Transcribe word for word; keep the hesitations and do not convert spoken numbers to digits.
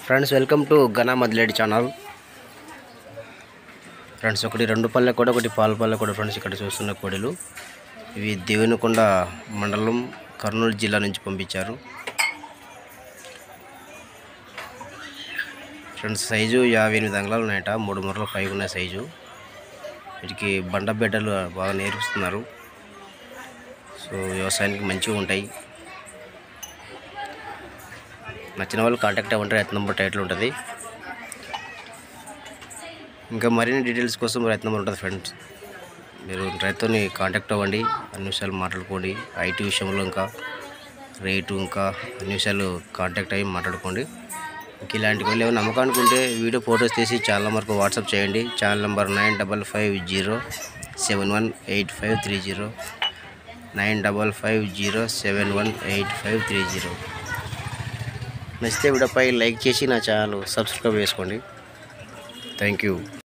Friends welcome to ఘనా మదిలేడి channel. Friends ఒకటి రెండు పళ్ళ కూడా ఒకటి పాల పళ్ళ కూడా ఫ్రెండ్స్ ఇక్కడ చూస్తున్న కోడలు ఇవి దేవనకొండ మండలం కర్నూలు జిల్లా నుంచి పంపించారు. ఫ్రెండ్స్ సైజు యాభై ఎనిమిది అంగుళాలు ఉన్నాయట, మూడు మూరలు పైగా ఉన్న సైజు. వీటికి బండ బిడ్డలు బాగా నేర్పిస్తున్నారు. సో వ్యవసాయానికి మంచిగా ఉంటాయి. నచ్చిన వాళ్ళు కాంటాక్ట్ అవ్వండి, రైతు నెంబర్ టైటిల్ ఉంటుంది. ఇంకా మరిన్ని డీటెయిల్స్ కోసం రైతు నెంబర్ ఉంటుంది ఫ్రెండ్స్. మీరు రైతుని కాంటాక్ట్ అవ్వండి, అన్ని విషయాలు మాట్లాడుకోండి. ఐటీ విషయంలో ఇంకా రేటు ఇంకా అన్ని విషయాలు కాంటాక్ట్ అయ్యి మాట్లాడుకోండి. ఇంక ఇలాంటి వాళ్ళు ఏమైనా నమ్మకానికి ఉంటే వీడియో ఫొటోస్ తీసి ఛానల్ నెంబర్కి వాట్సాప్ చేయండి. Channel number nine double five zero seven one eight five three zero nine double five zero seven one eight five three zero. నచ్చితే వీడియోపై లైక్ చేసి నా ఛానల్ సబ్స్క్రైబ్ చేసుకోండి. Thank you.